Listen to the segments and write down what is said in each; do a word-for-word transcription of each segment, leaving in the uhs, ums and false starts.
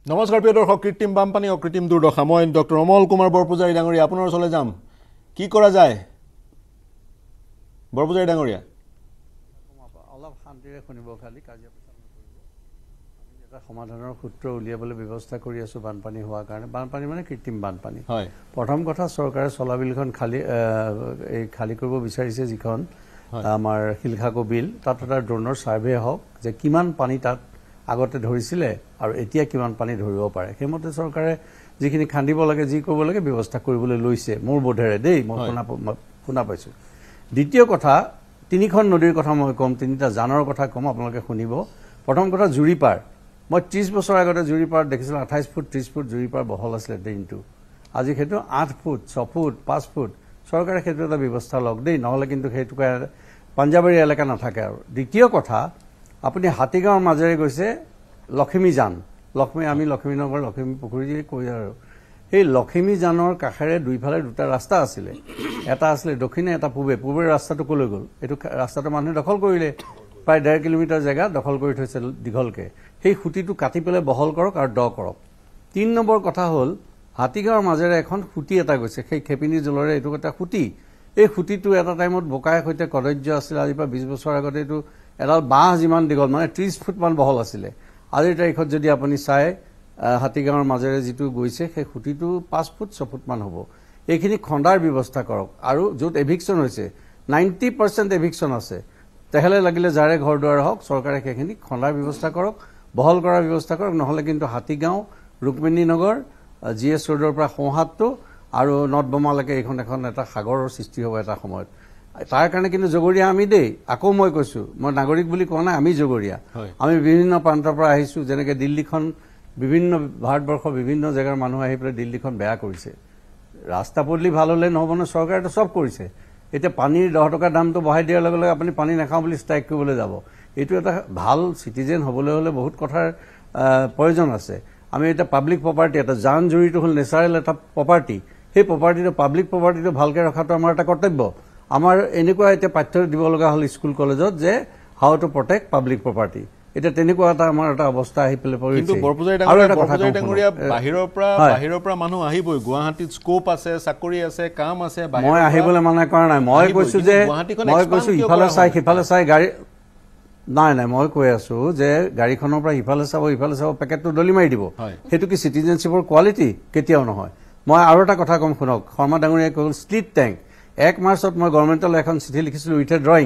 নমস্কাৰ প্ৰিয় দৰ্শক কৃত্ৰিম বানপানী অকৃত্ৰিম দুৰ্দশা মই ডক্টৰ অমল কুমাৰ বৰপূজাৰী ডাঙৰীয়া আপোনাৰ ওচৰলৈ যাম কি কৰা যায় বৰপূজাৰী ডাঙৰীয়া অলপ শান্তিৰে শুনিব খালি কাজিয়া পেচাল নকৰিব আমি এটা সমাধানৰ সূত্ৰ উলিয়াবলৈ ব্যৱস্থা কৰি আছো বানপানী হোৱাৰ কাৰণে বানপানী মানে কৃত্ৰিম বানপানী হয় প্ৰথম কথা চৰকাৰে চলাবিলখন খালি এই খালি কৰিব বিচাৰিছে যিখন আমাৰ শিলখাকো বিল তাত এটা ড্ৰোনৰ সাৰ্ভে হওক যে কিমান পানী তাত আগতে ধৰিছিলে আৰু এতিয়া কিমান পানী ধৰিব পাৰে সেইমতে চৰকাৰে যিখিনি খান্দিব লাগে যি কৰিব লাগে ব্যৱস্থা কৰিবলৈ লৈছে মোৰ বোধেৰে দেই মই শুনা শুনা পাইছো দ্বিতীয় কথা তিনিখন নদীৰ কথা মই কম তিনিটা জানৰ কথা কম আপোনালোকে শুনিব প্ৰথম কথা জুৰিপাৰ মই ত্ৰিশ বছৰ আগতে জুৰিপাৰ দেখিছিলো আঠাইশ ফুট ত্ৰিশ ফুট জুৰিপাৰ বহল আছিল দিনটো আজি সেইটো আঠ ফুট ছয় ফুট পাঁচ ফুট চৰকাৰে সেইটো এটা ব্যৱস্থা লওক দেই নহলে কিন্তু সেইটো পাঞ্জাবাৰী এলেকা নাথাকে আৰু দ্বিতীয় কথা আপুনি হাতীগাঁৱৰ মাজেৰে গৈছে লক্ষ্মী জান লক্ষ্মী আমি লক্ষ্মীনগৰ লক্ষ্মী পুখুৰী কৈ আৰু এই লক্ষ্মী জানৰ কাষেৰে দুইফালে দুটা ৰাস্তা আছিলে এটা আছিলে দক্ষিণে এটা পূবে পূবেৰ ৰাস্তাটো কলৈ গ'ল এইটো ৰাস্তাটো মানুহে দখল কৰিলে প্ৰায় ডেৰ কিলোমিটাৰ জেগা দখল কৰি থৈছে দীঘলকে সেই খুঁটিটো কাটি পেলাই বহল কৰক আৰু দ কৰক তিন নম্বৰ কথা হ'ল হাতীগাঁৱৰ মাজেৰে এখন খুঁটি এটা গৈছে সেই খেপিনী জলৰে এইটো এটা খুঁটি এই খুঁটিটো এটা টাইমত বোকাই সৈতে কদৰ্য আছিল আজিৰ পৰা বিশ বছৰ আগতে এইটো এডাল বাঁহ যিমান দীঘল মানে ত্ৰিশ ফুটমান বহল আছিলে আজিৰ তাৰিখত যদি আপুনি চাই হাতীগাঁৱৰ মাজেৰে যিটো গৈছে সেই খুঁটিটো পাঁচ ফুট ছয় ফুটমান হ'ব এইখিনি খন্দাৰ ব্যৱস্থা কৰক আৰু য'ত এভিকশ্যন হৈছে নাইণ্টি পাৰ্চেণ্ট এভিকশ্যন আছে তেহেলে লাগিলে যাৰে ঘৰ দুৱাৰ হওক চৰকাৰে সেইখিনি খন্দাৰ ব্যৱস্থা কৰক বহল কৰাৰ ব্যৱস্থা কৰক নহ'লে কিন্তু হাতীগাঁও ৰুক্মিণী নগৰ জি এছ ৰোডৰ পৰা সোঁহাতটো আৰু নদবমালৈকে এইখন এখন এটা সাগৰৰ সৃষ্টি হ'ব এটা সময়ত তাৰ কাৰণে কিন্তু জগৰীয়া আমি দেই আকৌ মই কৈছো মই নাগৰিক বুলি কোৱা নাই আমি জগৰীয়া আমি বিভিন্ন প্ৰান্তৰ পৰা আহিছো যেনেকে দিল্লীখন বিভিন্ন ভাৰতবৰ্ষৰ বিভিন্ন জেগাৰ মানুহ আহি পেলাই দিল্লীখন বেয়া কৰিছে ৰাস্তা পদূলি ভাল হ'লে নহ'ব ন চৰকাৰেতো চব কৰিছে এতিয়া পানীৰ দহ টকা দামটো বঢ়াই দিয়াৰ লগে লগে আপুনি পানী নাখাওঁ বুলি ষ্ট্ৰাইক কৰিবলৈ যাব এইটো এটা ভাল চিটিজেন হ'বলৈ হ'লে বহুত কথাৰ প্ৰয়োজন আছে আমি এটা পাব্লিক প্ৰপাৰ্টি এটা জান জুৰিটো হ'ল নেচাৰেল এটা প্ৰপাৰ্টি সেই প্ৰপাৰ্টিটো পাব্লিক প্ৰপাৰ্টিটো ভালকৈ ৰখাটো আমাৰ এটা কৰ্তব্য আমাৰ এনেকুৱা এতিয়া পাঠ্য দিব লগা হ'ল স্কুল কলেজত যে how to protect public property এটা তেনেকুৱা এটা আমাৰ এটা অৱস্থা আহি পেলাই পৰিছে কিন্তু বৰপূজাৰী ডাঙৰীয়া বাহিৰৰ পৰা বাহিৰৰ পৰা মানুহ আহিবই গুৱাহাটীত স্কোপ আছে চাকৰি আছে কাম আছে মই আহিবলৈ মানা কৰা নাই মই কৈছো যে মই কৈছো ইফালে চাই সিফালে চাই গাড়ী নাই নাই মই কৈ আছো যে গাড়ীখনৰ পৰা ইফালে চাব ইফালে চাব পেকেটটো দলি মাৰি দিব সেইটো কি চিটিজেনশ্বিপৰ কোৱালিটি কেতিয়াও নহয় মই আৰু এটা কথা কম শুনক শৰ্মা ডাঙৰীয়াই কৈছিল স্প্লিট টেংক এক মাৰ্চত মই গভৰ্ণমেণ্টলৈ এখন চিঠি লিখিছিলো with a drawing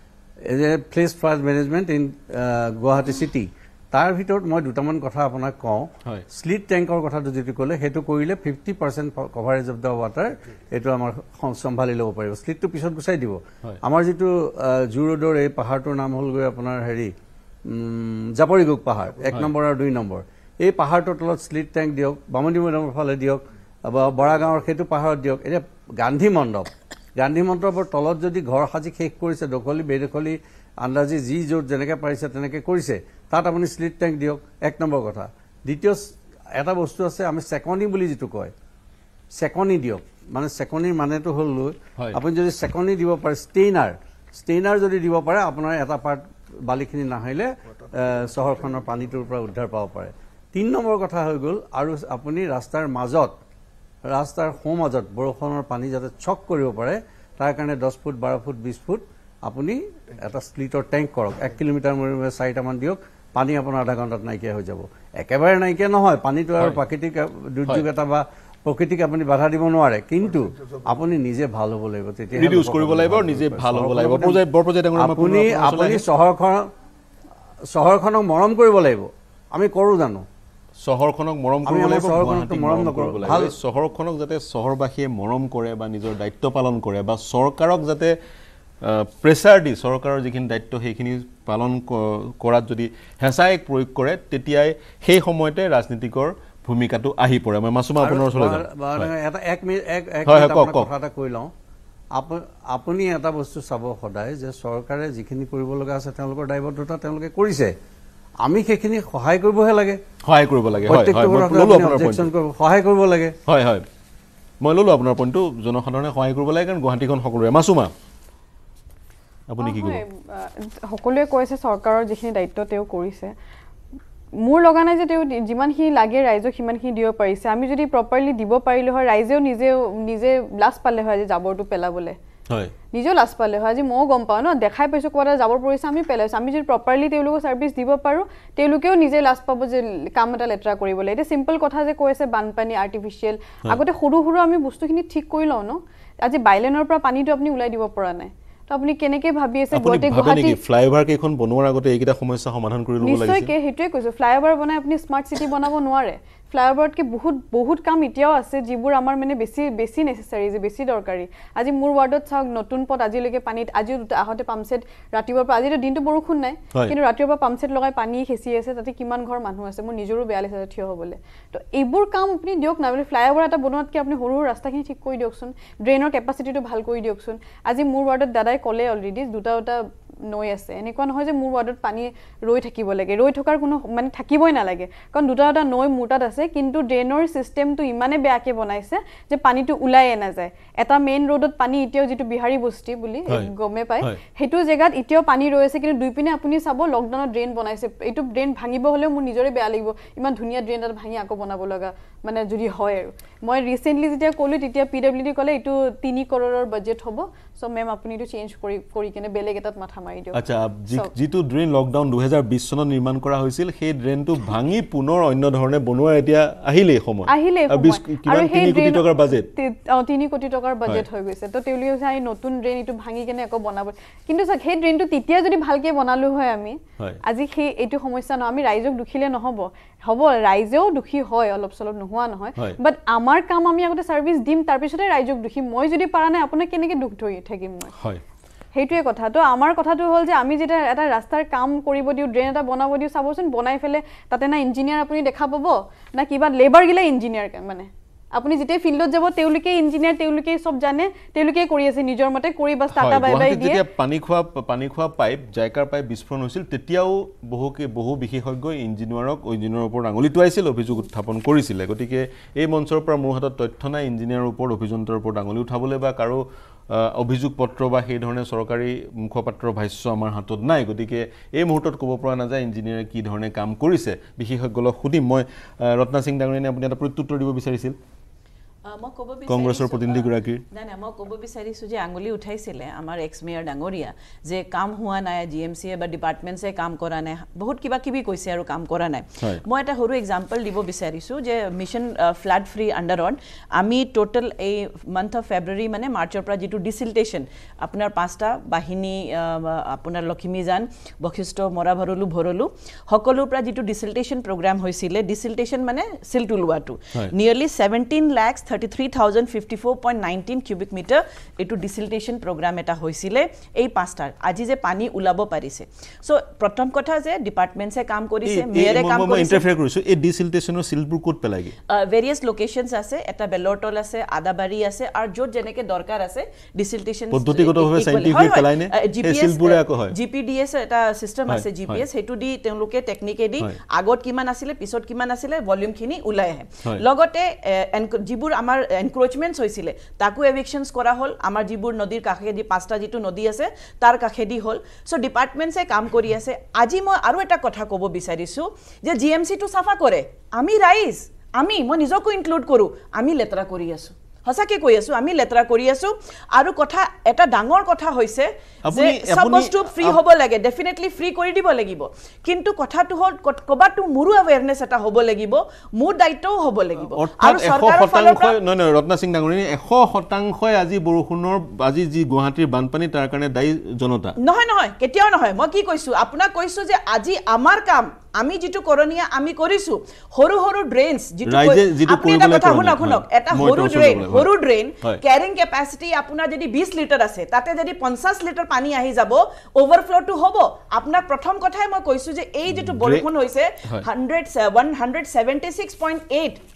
flash flood management in Guwahati city তাৰ ভিতৰত মই দুটামান কথা আপোনাক কওঁ স্প্লিট টেংকৰ কথাটো যিটো ক'লে সেইটো কৰিলে fifty percent coverage of the water এইটো আমাৰ চম্ভালি ল'ব পাৰিব স্প্লিটটো পিছত গুচাই দিব আমাৰ যিটো জু ৰোডৰ এই পাহাৰটোৰ নাম হ'ল গৈ আপোনাৰ হেৰি জাপৰিগোগ পাহাৰ এক নম্বৰ আৰু দুই নম্বৰ এই পাহাৰটোৰ তলত স্প্লিট টেংক দিয়ক বামুণী মৈদামৰ ফালে দিয়ক বা বৰাগাঁৱৰ সেইটো পাহাৰত দিয়ক এতিয়া গান্ধী মণ্ডপ গান্ধী মণ্ডপৰ তলত যদি ঘৰ সাজি শেষ কৰিছে দখলি বেদখলি আন্দাজি যি য'ত যেনেকৈ পাৰিছে তেনেকৈ কৰিছে তাত আপুনি স্প্লিট টেংক দিয়ক এক নম্বৰ কথা দ্বিতীয় এটা বস্তু আছে আমি চেকনি বুলি যিটো কয় চেকনি দিয়ক মানে চেকনিৰ মানেটো হ'ল আপুনি যদি চেকনি দিব পাৰে ষ্টেইনাৰ ষ্টেইনাৰ যদি দিব পাৰে আপোনাৰ এটা পাৰ্ট বালিখিনি নাহিলে চহৰখনৰ পানীটোৰ পৰা উদ্ধাৰ পাব পাৰে তিনি নম্বৰ কথা হৈ গ'ল আৰু আপুনি ৰাস্তাৰ মাজত ৰাস্তাৰ সোঁ মাজত বৰষুণৰ পানী যাতে চক কৰিব পাৰে তাৰ কাৰণে দহ ফুট বাৰ ফুট বিশ ফুট আপুনি এটা স্প্লিটৰ টেংক কৰক এক কিলোমিটাৰ মূৰে মূৰে চাৰিটামান দিয়ক পানী আপোনাৰ আধা ঘণ্টাত নাইকিয়া হৈ যাব একেবাৰে নাইকিয়া নহয় পানীটো আৰু প্ৰাকৃতিক দুৰ্যোগ এটা বা প্ৰকৃতিক আপুনি বাধা দিব নোৱাৰে কিন্তু আপুনি নিজে ভাল হ'ব লাগিব তেতিয়া ৰিডিউচ কৰিব লাগিব নিজে ভাল হ'ব লাগিব আপুনি আপুনি চহৰখন চহৰখনক মৰম কৰিব লাগিব আমি কৰোঁ জানো চহৰখনক মৰম কৰিব লাগিব চহৰখনক মৰম নকৰিব লাগিব চহৰখনক যাতে চহৰবাসীয়ে মৰম কৰে বা নিজৰ দায়িত্ব পালন কৰে বা চৰকাৰক যাতে প্ৰেছাৰ দি চৰকাৰৰ যিখিনি দায়িত্ব সেইখিনি পালন কৰাত যদি হেঁচাই প্ৰয়োগ কৰে তেতিয়াই সেই সময়তে ৰাজনীতিকৰ ভূমিকাটো আহি পৰে মই মাছুমা আপোনাৰ ওচৰলৈ যাম এটা এক মিনিট এক এক কথা এটা কৈ লওঁ আপুনি এটা বস্তু চাব সদায় যে চৰকাৰে যিখিনি কৰিব লগা আছে তেওঁলোকৰ দায়বদ্ধতা তেওঁলোকে কৰিছে আমি সেইখিনি সহায় কৰিবহে লাগে সহায় কৰিব লাগে হয় সহায় কৰিব লাগে হয় হয় মই ললো আপোনাৰ পইণ্টটো জনসাধাৰণে সহায় কৰিব লাগে কাৰণ গুৱাহাটীখন সকলোৰে মাছুমা আপুনি কি ক'ব সকলোৱে কৈছে চৰকাৰৰ যিখিনি দায়িত্ব তেওঁ কৰিছে মোৰ লগা নাই যে তেওঁ যিমানখিনি লাগে ৰাইজক সিমানখিনি দিব পাৰিছে আমি যদি প্ৰপাৰলি দিব পাৰিলে হয় ৰাইজেও নিজে নিজে লাজ পালে হয় যে জাবৰটো পেলাবলৈ হয় নিজে লাজ পালে হয় আজি মই গম পাওঁ ন দেখাই পাইছো কোৱা জাবৰ পৰিছে আমি পেলাইছো আমি যদি প্ৰপাৰলি তেওঁলোকক সাৰ্ভিস দিব পাৰো তেওঁলোকেও নিজে লাজ পাব যে কাম এটা লেটৰা কৰিবলৈ এটা সিম্পল কথা যে কৈছে বানপানী আৰ্টিফিশিয়াল আগতে সৰু সৰু আমি বস্তুখিনি ঠিক কৰি লওঁ ন আজি বাইলেনৰ পৰা পানীটো আপুনি উলাই দিব পৰা নাই তো আপুনি কেনেকে ভাবি আছে গতে গুৱাহাটী ফ্লাইওভাৰ কেখন বনোৱাৰ আগতে এইকেইটা সমস্যা সমাধান কৰি ল'ব লাগিছে নিশ্চয় কে হেতুৱে কৈছো ফ্লাইওভাৰ বনাই আপুনি স্মাৰ্ট সিটি বনাব নোৱাৰে ফ্লাইওভাৰতকে বহুত বহুত কাম এতিয়াও আছে যিবোৰ আমাৰ মানে বেছি বেছি নেসেসাৰি যে বেছি দৰকাৰী আজি মোৰ ওয়াৰ্ডত চাওক নতুন পথ আজিলৈকে পানীত আজি আহতে পাম্পসেট ৰাতিপুৱাৰ পৰা আজিটো দিনটো বৰষুণ নাই কিন্তু ৰাতিপুৱাৰ পৰা পাম্পসেট লগাই পানী খেচি আছে তাতে কিমান ঘৰ মানুহ আছে মোৰ নিজৰো বেয়া লাগিছে থিয় হ'বলে তো এইবোৰ কাম আপুনি দিয়ক না ফ্লাইওভাৰ এটা বনোৱাতকে আপুনি সৰু সৰু ৰাস্তাখিনি ঠিক কৰি দিয়কচোন ড্ৰেইনৰ কেপাসিটিটো ভাল কৰি দিয়কচোন আজি মোৰ ওয়াৰ্ডত দাদাই ক'লে অলৰেডি দুটা দুটা নৈ আছে এনেকুৱা নহয় যে মোৰ ওয়াৰ্ডত পানী ৰৈ থাকিব লাগে ৰৈ থকাৰ কোনো মানে থাকিবই নালাগে কাৰণ দুটা দুটা নৈ মুটাত আছে কিন্তু ড্ৰেইনৰ সিস্টেমটো ইমানে বেয়াকে বনাইছে যে পানীটো উলাই না যায় এটা মেইন ৰোডত পানী ইতিয়াও যেটো বিহাৰী বস্তি বুলি গমে পায় হেতু জায়গাত ইতিয়াও পানী ৰৈ আছে কিন্তু দুই পিনে আপুনি চাব লকডাউনত ড্ৰেইন বনাইছে এইটো ড্ৰেইন ভাঙিব হলেও মোৰ নিজৰে বেয়া লাগিব ইমান ধুনিয়া ড্ৰেইন এটা ভাঙি আকৌ বনাব লগা মানে যদি হয় আৰু মই ৰিসেন্টলি যেতিয়া ক'লো তেতিয়া পিডব্লিউডি ক'লে এইটো তিনি কৰোৰৰ বাজেট হ'ব সো মেম আপুনি এইটো চেঞ্জ কৰি কৰি কিনে বেলেগ এটাত মাথা মাৰি দিও আচ্ছা যেটো ড্ৰেইন লকডাউন দুই হাজাৰ বিশ চনত নিৰ্মাণ কৰা হৈছিল সেই ড্ৰেইনটো ভাঙি পুনৰ অন্য ধৰণে বনোৱাৰ এতিয়া আহিলে সময় আহিলে আৰু তিনি কোটি টকাৰ বাজেট তিনি কোটি টকাৰ বাজেট হৈ গৈছে তো তেওঁলোকে চাই নতুন ড্ৰেইন ইটো ভাঙি কিনে আকৌ বনাব কিন্তু স্যাৰ সেই ড্ৰেইনটো তেতিয়া যদি ভালকে বনালো হয় আমি আজি সেই এইটো সমস্যা ন আমি ৰাইজক দুখিলে নহব হ'ব ৰাইজেও দুখী হয় অলপ চলপ নোহোৱা নহয় বাট আমাৰ কাম আমি আগতে সাৰ্ভিস দিম তাৰ পিছতে ৰাইজক দুখী মই যদি পাৰা নাই আপোনাক কেনেকে দুখ ধৰি থাকিম মই হয় হেইটোৱে কথা তো আমাৰ কথাটো হল যে আমি যেটা এটা ৰাস্তাৰ কাম কৰিব দিও ড্ৰেইন এটা বনাব দিও চাবচোন বনাই ফেলে তাতে না ইঞ্জিনিয়াৰ আপুনি দেখা পাব না কিবা লেবাৰ গিলা ইঞ্জিনিয়াৰ মানে আপুনি যেতে ফিল্ডত যাব তেউলিকে ইঞ্জিনিয়াৰ তেউলিকে সব জানে তেউলিকে কৰি আছে নিজৰ মতে কৰি বাস টাটা বাই বাই দিয়ে যেতিয়া পানী খোৱা পানী খোৱা পাইপ জায়কাৰ পাইপ বিস্ফোৰণ হৈছিল তেতিয়াও বহুকে বহু বিশেষজ্ঞ ইঞ্জিনিয়াৰক ইঞ্জিনিয়াৰৰ ওপৰত আঙুলি টুৱাইছিল অভিযোগ উত্থাপন কৰিছিল গতিকে এই মঞ্চৰ পৰা মোৰ হাতত তথ্য নাই ইঞ্জিনিয়াৰৰ ওপৰত অভিযন্তাৰ ওপৰত আঙুলি উঠাবলৈ বা কাৰো অভিযোগ পত্ৰ বা সেই ধৰণে চৰকাৰী মুখপাত্ৰ ভাষ্য আমাৰ হাতত নাই গতিকে এই মুহূৰ্তত ক'ব পৰা নাযায় ইঞ্জিনিয়াৰে কি ধৰণে কাম কৰিছে বিশেষজ্ঞক সুধিম মই ৰত্না সিং ডাঙৰীয়ানে আপুনি এটা প্ৰত্যুত্তৰ দিব বিচাৰিছিল মই ক'ব বিচাৰিছো কংগ্ৰেছৰ প্ৰতিনিধিগৰাকীৰ নাই নাই মই ক'ব বিচাৰিছো যে আঙুলি উঠাইছিলে আমাৰ এক্স মেয়ৰ ডাঙৰীয়া যে কাম হোৱা নাই জিএমচিয়ে বা ডিপাৰ্টমেণ্টছে কাম কৰা নাই বহুত কিবা কিবি কৈছে আৰু কাম কৰা নাই মই এটা সৰু এক্সাম্পল দিব বিচাৰিছো যে মিছন ফ্লাড ফ্ৰী আণ্ডাৰত আমি টোটেল এই মান্থ অফ ফেব্ৰুৱাৰী মানে মাৰ্চৰ পৰা যিটো ডিচিল্টেশ্যন আপোনাৰ পাঁচটা বাহিনী আপোনাৰ লখিমীজান বশিষ্ঠ মৰা ভৰলু ভৰলু সকলোৰ পৰা যিটো ডিচিল্টেশ্যন প্ৰগ্ৰাম হৈছিলে ডিচিল্টেশ্যন মানে চিলটো লোৱাটো nearly seventeen lakh thirty-three thousand fifty-four point one nine cubic meter এটো ডিসিল্টেশন প্রগ্রাম এটা হৈছিলে এই পাঁচটাৰ আজি যে পানী উলাব পাৰিছে সো প্ৰথম কথা যে ডিপাৰ্টমেন্টছে কাম কৰিছে মেয়ৰে কাম কৰিছে মই ইন্টাৰফেয়াৰ কৰিছো এই ডিসিল্টেশনৰ সিলবোৰ কোড পেলাগি ভেৰিয়াস লোকেশনস আছে এটা বেলৰটল আছে আদাবাৰী আছে আৰু যত যেনেকে দৰকাৰ আছে ডিসিল্টেশন পদ্ধতিগতভাৱে সাইন্টিফিক পেলাইনে এই সিলবোৰে আকো হয় জিপিডিএস এটা সিস্টেম আছে জিপিএস হেতু দি তেওঁলোকে টেকনিকেলি আগত কিমান আছিল পিছত কিমান আছিল ভলিউম খিনি উলাই আহে লগতে জিবুৰ আমাৰ এনক্ৰোচমেন্টস হৈছিলে তাকো এভিকশনস কৰা হল আমাৰ জিবুৰ নদীৰ কাষেদি পাঁচটা যেটো নদী আছে তাৰ কাষেদি হল সো ডিপাৰ্টমেন্টছে কাম কৰি আছে আজি মই আৰু এটা কথা ক'ব বিচাৰিছো যে জিএমসি টু সাফা কৰে আমি ৰাইজ আমি মই নিজকো ইনক্লুড কৰো আমি লেতৰা কৰি আছো হসাকে কৈ আছো আমি লেতৰা কৰি আছো আৰু কথা এটা ডাঙৰ কথা হৈছে যে সব বস্তু ফ্ৰী হ'ব লাগে ডেফিনেটলি ফ্ৰী কৰি দিব লাগিব কিন্তু কথাটো হল কবাটো মুৰু অৱেৰনেস এটা হ'ব লাগিব মোৰ দায়িত্বও হ'ব লাগিব আৰু চৰকাৰৰ ফালৰ পৰা ন ন ৰত্না সিং ডাঙৰীয়া এশ শতাংশ আজি বৰষুণৰ আজি যি গুৱাহাটীৰ বানপানী তাৰ কাৰণে দায়ী জনতা নহয় নহয় কেতিয়াও নহয় মই কি কৈছো আপোনাক কৈছো যে আজি আমাৰ কাম আমি যেটো কৰনিয়া আমি কৰিছো হৰু হৰু ড্ৰেইনস যেটো আপুনি এটা কথা শুনক শুনক এটা হৰু ড্ৰেইন হৰু ড্ৰেইন ক্যাৰিং ক্যাপাসিটি আপোনাৰ যদি বিশ লিটাৰ আছে তাতে যদি পঞ্চাশ লিটাৰ পানী আহি যাব ওভাৰফ্লো টু হ'ব আপোনাৰ প্ৰথম কথাই মই কৈছো যে এই যেটো বৰষুণ হৈছে one seventy-six point eight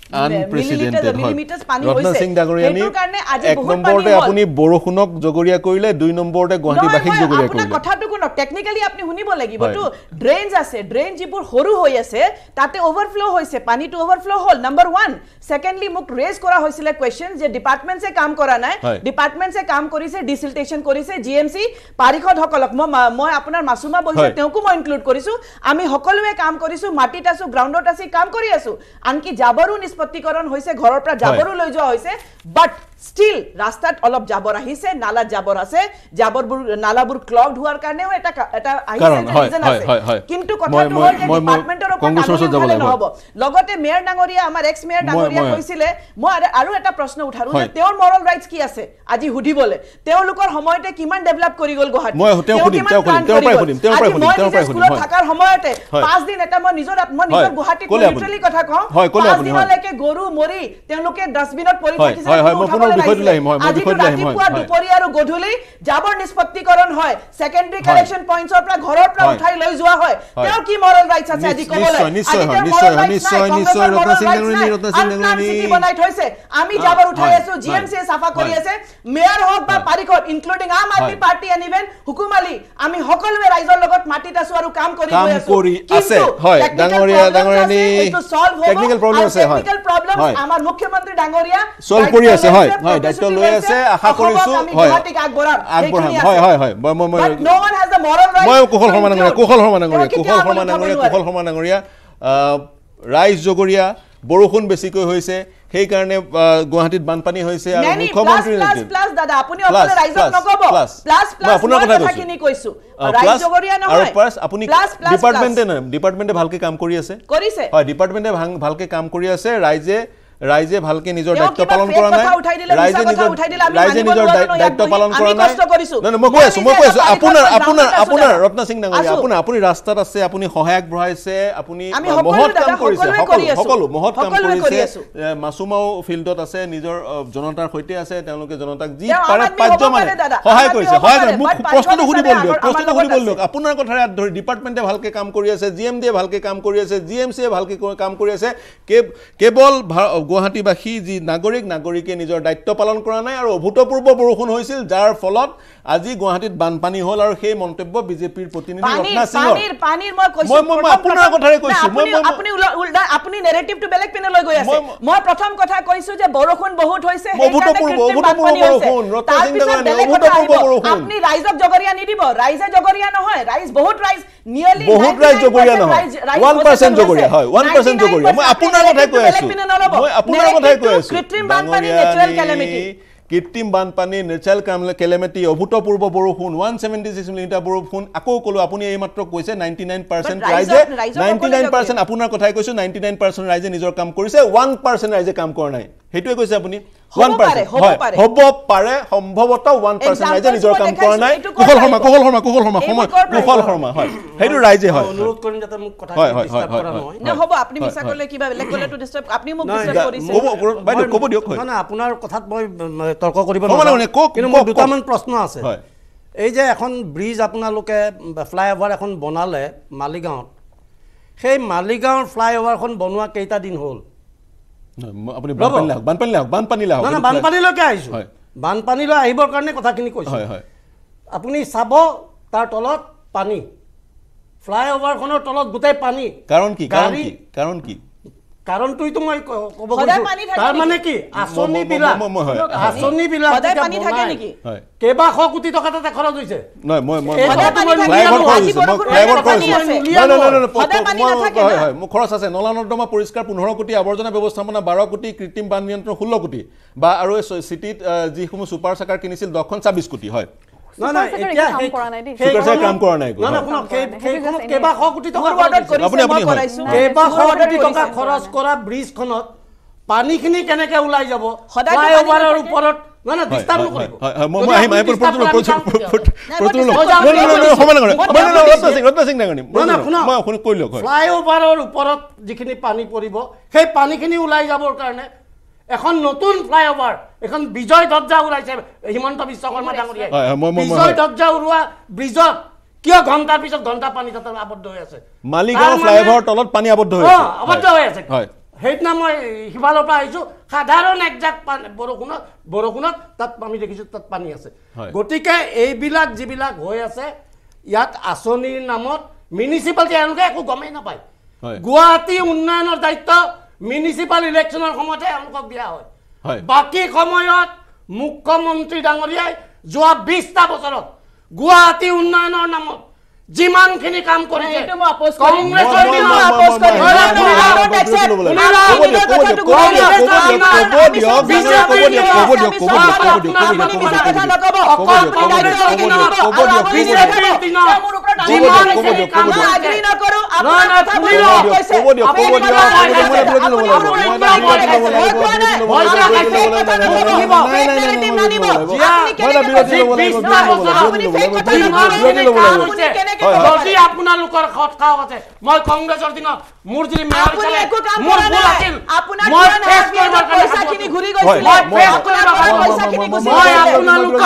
আনপ্ৰেসিডেন্টেড মিলিমিটাৰছ পানী হৈছে ৰত্ন সিং ডাঙৰীয়ানী এটোৰ কাৰণে আজি এক বহুত নম্বৰতে আপুনি বৰষুণক জগৰীয়া কৰিলে দুই নম্বৰতে গুৱাহাটীবাসীক জগৰীয়া কৰিলে আপোনাৰ কথাটো কোন টেকনিক্যালি আপুনি শুনিব লাগিব তো ড্ৰেইনছ আছে ড্ৰেইন যিবোৰ সৰু হৈ আছে তাতে ওভাৰফ্লো হৈছে পানীটো ওভাৰফ্লো হল নাম্বাৰ ওৱান সেকেন্ডলি মোক ৰেজ কৰা হৈছিল কোৱেশ্চন যে ডিপাৰ্টমেন্টছে কাম কৰা নাই ডিপাৰ্টমেন্টছে কাম কৰিছে ডিসিলটেশন কৰিছে জিএমসি পাৰিখত হকলক মই আপোনাৰ মাসুমা বলছে তেওঁকো মই ইনক্লুড কৰিছো আমি সকলোৱে কাম কৰিছো মাটিত আছো গ্ৰাউণ্ডত আছি কাম কৰি আছো আনকি জাবৰো নিষ্পত্তিকৰণ হৈছে ঘৰৰ পৰা জাবৰো লৈ যোৱা হৈছে বাট স্টিল ৰাস্তাত অলপ জাবৰ আহিছে নালা জাবৰ আছে জাবৰবোৰ নালাবোৰ ক্লগড হোৱাৰ কাৰণেও এটা এটা ৰিজন আছে কিন্তু কথাটো হ'ল যে ডিপাৰ্টমেন্টৰ ওপৰত কাম নহব লগতে মেয়ৰ ডাঙৰীয়া আমাৰ এক্স মেয়ৰ ডাঙৰীয়া কৈছিলে মই আৰু এটা প্ৰশ্ন উঠাৰো যে তেওঁৰ মৰল ৰাইটস কি আছে আজি হুদিবলে তেওঁলোকৰ সময়তে কিমান ডেভেলপ কৰি গল গুৱাহাটী মই তেওঁ খুদিম তেওঁ খুদিম তেওঁৰ পৰাই খুদিম তেওঁৰ পৰাই খুদিম তেওঁৰ পৰাই খুদিম স্কুলত থাকাৰ সময়তে পাঁচ দিন এটা মই নিজৰ মই নিজৰ গুৱাহাটীত লিটাৰেলি কথা কওঁ পাঁচ দিনলৈকে গৰু মৰি তেওঁলোকে ডাস্টবিনত পৰি থাকিছে হয় হয় মই পুনৰ বিষয়টো লাহিম হয় মই বিষয়টো লাহিম হয় দুপৰীয়া আৰু গধূলি জাবৰ নিষ্পত্তিকৰণ হয় সেকেন্ডাৰী কালেকশন পইণ্টছৰ পৰা ঘৰৰ পৰা উঠাই লৈ যোৱা হয় তেওঁৰ কি মৰল ৰাইটস আছে আজি ক'বলৈ নিশ্চয় নিশ্চয় নিশ্চয় নিশ্চয় ৰত্ন সিং ডাঙৰীয়ানী ৰত্ন সিং ডাঙৰীয়ানী বনাই থৈছে আমি জাবৰ উঠাই আছো জিএমসি সাফা কৰি আছে মেয়ৰ হক বা পাৰিখত including Aam Aadmi Party and even হুকুমালি আমি সকলোৱে ৰাইজৰ লগত মাটিত আছো আৰু কাম কৰি গৈ আছো কাম কৰি আছে হয় ডাঙৰীয়া ডাঙৰীয়ানী টেকনিক্যাল প্ৰবলেম আছে হয় টেকনিক্যাল প্ৰবলেম আমাৰ মুখ্যমন্ত্ৰী ডাঙৰীয়া সলভ কৰি আছে হয় হয় দায়িত্ব লৈ আছে আশা কৰিছো হয় আগবঢ়াম হয় হয় হয় মই মই no one has the moral right মই কুশল শৰ্মা ডাঙৰীয়া কুশল শৰ্মা ডাঙৰীয়া কুশল শৰ্মা ডাঙৰীয়া কুশল শৰ্মা ডাঙৰীয়া ৰাইজ জগৰীয়া বৰষুণ বেছিকৈ হৈছে সেই কাৰণে গুৱাহাটীত বানপানী হৈছে আৰু মুখ্যমন্ত্ৰী প্লাস প্লাস দাদা আপুনি অকলে ৰাইজক নকব প্লাস প্লাস আপোনাৰ কথা কিনি কৈছো ৰাইজ জগৰীয়া নহয় আৰু প্লাস আপুনি ডিপাৰ্টমেন্টে নহয় ডিপাৰ্টমেন্টে ভালকে কাম কৰি আছে কৰিছে হয় ডিপাৰ্টমেন্টে ভালকে কাম কৰি আছে ৰাইজে ৰাইজে ভালকে নিজৰ দায়িত্ব পালন কৰা নাই ৰাইজে নিজৰ ৰাইজে নিজৰ দায়িত্ব পালন কৰা নাই না মই কৈ আছো মই কৈ আছো আপোনাৰ আপোনাৰ আপোনাৰ ৰত্ন সিং ডাঙৰীয়া আপুনি আপুনি ৰাস্তাত আছে আপুনি সহায়ক বঢ়াইছে আপুনি মহৎ কাম কৰিছে সকলো মহৎ কাম কৰিছে মাসুমাও ফিল্ডত আছে নিজৰ জনতাৰ সৈতে আছে তেওঁলোকে জনতাক যি পাৰে পাৰ্য মানে সহায় কৰিছে সহায় মোক প্ৰশ্নটো সুধিব দিয়ক প্ৰশ্নটো সুধিব দিয়ক আপোনাৰ কথাৰে ধৰি ডিপাৰ্টমেন্টে ভালকে কাম কৰি আছে জিএমডিয়ে ভালকে কাম কৰি আছে জিএমচিয়ে ভালকে কাম কৰি আছে কেৱল গুৱাহাটীবাসী যি নাগৰিক নাগৰিকে নিজৰ দায়িত্ব পালন কৰা নাই আৰু অভূতপূৰ্ব বৰষুণ হৈছিল যাৰ ফলত আজি গুৱাহাটীত বানপানী হ'ল আৰু সেই মন্তব্য বিজেপিৰ প্ৰতিনিধি ৰত্না সিংৰ পানীৰ পানীৰ মই কৈছো মই মই আপোনাৰ কথাৰে কৈছো মই আপুনি উল্টা আপুনি নেৰেটিভটো বেলেগ পিনে লৈ গৈ আছে মই প্ৰথম কথা কৈছো যে বৰষুণ বহুত হৈছে অভূতপূৰ্ব অভূতপূৰ্ব বৰষুণ ৰত্না সিং ডাঙৰীয়া অভূতপূৰ্ব বৰষুণ আপুনি ৰাইজক জগৰীয়া নিদিব ৰাইজে জগৰীয়া নহয় ৰাইজ বহুত ৰাইজ নিয়াৰলি বহুত ৰাইজ জগৰীয়া নহয় ওৱান পাৰ্চেণ্ট জগৰীয়া হয় ওৱান পাৰ্চেণ্ট জগৰীয়া মই আপোনাৰ কথাই কৈ আছো মই আপোনাৰ কথাই কৈ আছো কৃত্ৰিম বানপানী নেচাৰেল কেলেমিটি কৃত্ৰিম বানপানী নেচাৰেল কেলেমিটি অভূতপূৰ্ব বৰষুণ ওৱান ছেভেণ্টি ছিক্স মিলিমিটাৰ বৰষুণ আকৌ ক'লো আপুনি এইমাত্ৰ কৈছে নাইণ্টি নাইন পাৰ্চেণ্ট ৰাইজে নাইণ্টি নাইন পাৰ্চেণ্ট আপোনাৰ কথাই কৈছো নাইণ্টি নাইন পাৰ্চেণ্ট ৰাইজে নিজৰ কাম কৰিছে ওৱান পাৰ্চেণ্ট ৰাইজে কাম কৰা নাই সেইটোৱে কৈছে আপুনি ওৱান পাৰ্চেণ্ট হ'ব পাৰে সম্ভৱতঃ ওৱান পাৰ্চেণ্ট ৰাইজে নিজৰ কাম কৰা নাই কুশল শৰ্মা কুশল শৰ্মা কুশল শৰ্মা সময় কুশল শৰ্মা হয় সেইটো ৰাইজে হয় অনুৰোধ কৰিম যাতে মোক কথা ডিস্টাৰ্ব কৰা নহয় না হ'ব আপুনি মিছা কৰিলে কিবা বেলেগ ক'লে তো ডিস্টাৰ্ব আপুনি মোক ডিস্টাৰ্ব কৰিছে হ'ব বাইদেউ ক'ব দিয়ক হয় না আপোনাৰ কথাত মই তৰ্ক কৰিব নোৱাৰো কিন্তু মোৰ দুটামান প্ৰশ্ন আছে এই যে এখন ব্ৰিজ আপোনালোকে ফ্লাইঅভাৰ এখন বনালে মালিগাঁৱত সেই মালিগাঁৱৰ ফ্লাইঅভাৰখন বনোৱা কেইটা দিন হ'ল আপুনি বানপানী লাগ বানপানী লাগ বানপানী লাগ না না বানপানীলৈকে আহিছো বানপানীলৈ আহিবৰ কাৰণে কথাখিনি কৈছো হয় হয় আপুনি চাব তাৰ তলত পানী ফ্লাইঅভাৰখনৰ তলত গোটেই পানী কাৰণ কি কাৰণ কি কাৰণ কি কাৰণটোইতো মই ক'ব গৈছো তাৰ মানে কি আঁচনি বিলাক আঁচনি বিলাক সদায় পানী থাকে নেকি কেবা শ কোটি টকা তাতে খৰচ হৈছে নহয় মই মই সদায় পানী থাকে ফ্লাইঅভাৰ কৰিছো মই ফ্লাইঅভাৰ কৰিছো নহয় নহয় নহয় সদায় পানী নাথাকে হয় হয় মোৰ খৰচ আছে নলা নৰ্দমা পৰিষ্কাৰ পোন্ধৰ কোটি আৱৰ্জনা ব্যৱস্থাপনা বাৰ কোটি কৃত্ৰিম বান নিয়ন্ত্ৰণ ষোল্ল কোটি বা আৰু চিটিত যিসমূহ ছুপাৰ চাকাৰ কিনিছিল দহখন ছাব্বিছ কোটি হয় না না এতিয়া কাম কৰা নাই দেই সুপাৰ চাকাৰ কাম কৰা নাই না না কোনো সেইখন কেবা শ কোটি টকা অৰ্ডাৰ কৰিছে মই কৰাইছো কেবা শ কোটি টকা খৰচ কৰা ব্ৰিজখনত পানীখিনি কেনেকে ওলাই যাব ফ্লাইঅভাৰৰ ওপৰত না না ডিস্টাৰ্ব নকৰিব হয় হয় মই আহিম আহিম প্ৰতুল প্ৰতুল সমান কৰে ৰত্ন সিং ৰত্ন সিং ডাঙৰীয়া না না মই শুনি কৈ লওক ফ্লাইঅভাৰৰ ওপৰত যিখিনি পানী পৰিব সেই পানীখিনি ওলাই যাবৰ কাৰণে এখন নতুন ফ্লাইঅভাৰ এখন বিজয় দৰ্জা ওলাইছে হিমন্ত বিশ্ব শৰ্মা ডাঙৰীয়াই বিজয় দৰ্জা উৰুৱা ব্ৰিজত কিয় ঘণ্টাৰ পিছত ঘণ্টা পানী তাতে আবদ্ধ হৈ আছে মালিগাঁও ফ্লাইঅভাৰৰ তলত পানী আবদ্ধ হৈ আছে আবদ্ধ হৈ আছে হয় সেইদিনা মই সিফালৰ পৰা আহিছোঁ সাধাৰণ একজাক বৰষুণত বৰষুণত তাত আমি দেখিছোঁ তাত পানী আছে গতিকে এইবিলাক যিবিলাক হৈ আছে ইয়াত আঁচনিৰ নামত মিউনিচিপালিটি এওঁলোকে একো গমেই নাপায় গুৱাহাটী উন্নয়নৰ দায়িত্ব মিউনিচিপাল ইলেকশ্যনৰ সময়তে এওঁলোকক দিয়া হয় বাকী সময়ত মুখ্যমন্ত্ৰী ডাঙৰীয়াই যোৱা বিশটা বছৰত গুৱাহাটী উন্নয়নৰ নামত যিমানখিনি কাম কৰিছে কংগ্ৰেছৰ যদি আপোনালোকৰ খটকাও আছে মই কংগ্ৰেছৰ দিনত মোৰ যদি মেয়ৰ চলে মোৰ ভুল আছিল মই ফেচ কৰিবৰ কাৰণে ঘূৰি গৈছিল মই ফেচ কৰিবৰ কাৰণে মই আপোনালোকক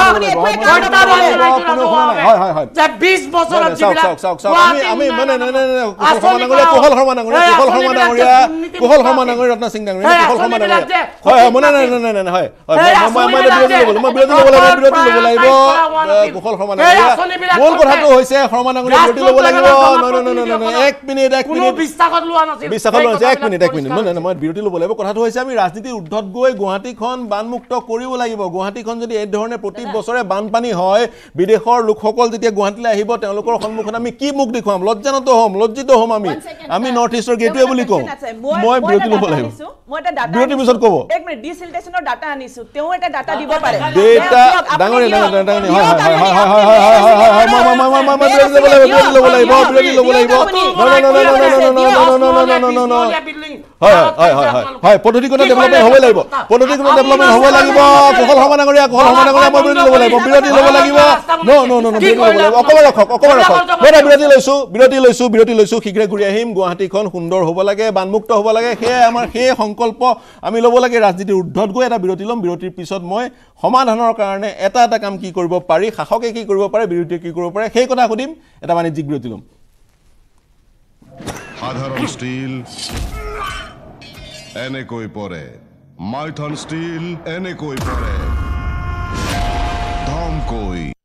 হয় হয় হয় যে বিশ বছৰত যিবিলাক আমি আমি মানে নাই নাই নাই কুশল শৰ্মা ডাঙৰীয়া কুশল শৰ্মা ডাঙৰীয়া কুশল শৰ্মা ডাঙৰীয়া কুশল শৰ্মা ডাঙৰীয়া ৰত্ন সিং ডাঙৰীয়া কুশল শৰ্মা ডাঙৰীয়া হয় হয় মনে নাই নাই নাই হয় হয় মই মই বিৰোধী ল'ব মই বিৰোধী ল'ব লাগিব বিৰোধী ল'ব লাগিব কুশল শৰ্মা ডাঙৰীয়া মূল কথাটো হৈছে শৰ্মা ডাঙৰীয়া বিৰোধী ল'ব লাগিব ন ন ন ন এক মিনিট এক মিনিট বিশ্বাসত লোৱা নাছিল বিশ্বাসত লোৱা নাছিল এক মিনিট এক মিনিট নহয় মই বিৰোধী ল'ব লাগিব কথাটো হৈছে আমি ৰাজনীতিৰ উদ্ধত গৈ গুৱাহাটীখন বানমুক্ত কৰিব লাগিব গুৱাহাটীখন যদি এই ধৰণে প্ৰতি বছৰে বানপানী হয় বিদেশৰ লোকসকল যেতিয়া গুৱাহাটীলৈ আহিব তেওঁলোকৰ সন্মুখত আমি কি মুখ দেখুৱাম লজ্জানত হ'ম লজ্জিত হ'ম আমি আমি নৰ্থ ইষ্টৰ গেটৱে বুলি কওঁ মই বিৰোধী ল'ব লাগিব মই এটা ডাটা বিৰোধী পিছত ক'ব এক মিনিট ডিসিলটেশনৰ ডাটা আনিছো তেও এটা ডাটা দিব পাৰে ডেটা ডাঙৰে ডাঙৰে ডাঙৰে হয় হয় হয় হয় হয় হয় হয় হয় মই মই মই মই বিৰোধী ল'ব লাগিব বিৰোধী ল'ব লাগিব বিৰোধী ল'ব লাগিব ন ন ন ন ন ন ন ন ন ন হয় হয় হয় হয় হয় পদ্ধতিগত ডেভেলপমেন্ট হ'ব লাগিব পদ্ধতিগত ডেভেলপমেন্ট হ'ব লাগিব কুশল শৰ্মা ডাঙৰীয়া কুশল শৰ্মা ডাঙৰীয়া মই বিৰোধী ল'ব লাগিব বিৰোধী ল'ব লাগিব ন ন ন ন বিৰোধী ল'ব লাগিব অকমান ৰখক অকমান ৰখক মই বিৰোধী লৈছো বিৰোধী লৈছো বিৰোধী লৈছো শীঘ্ৰে ঘূৰি আহিম গুৱাহাটীখন সুন্দৰ হ'ব লাগে বানমুক্ত হ'ব লাগে সেয়ে আমাৰ সেই সংকল্প আমি ল'ব লাগে ৰাজনীতিৰ উদ্ধত গৈ এটা বিৰতি ল'ম বিৰতিৰ পিছত মই সমাধানৰ কাৰণে এটা এটা কাম কি কৰিব পাৰি শাসকে কি কৰিব পাৰে বিৰোধীয়ে কি কৰিব পাৰে সেই কথা সুধিম এটা বাণিজ্যিক বিৰতি ল'ম সাধারণ স্টিল এনেকৈ পরে মাইথন স্টিল এনেকৈ পরে ধমকৈ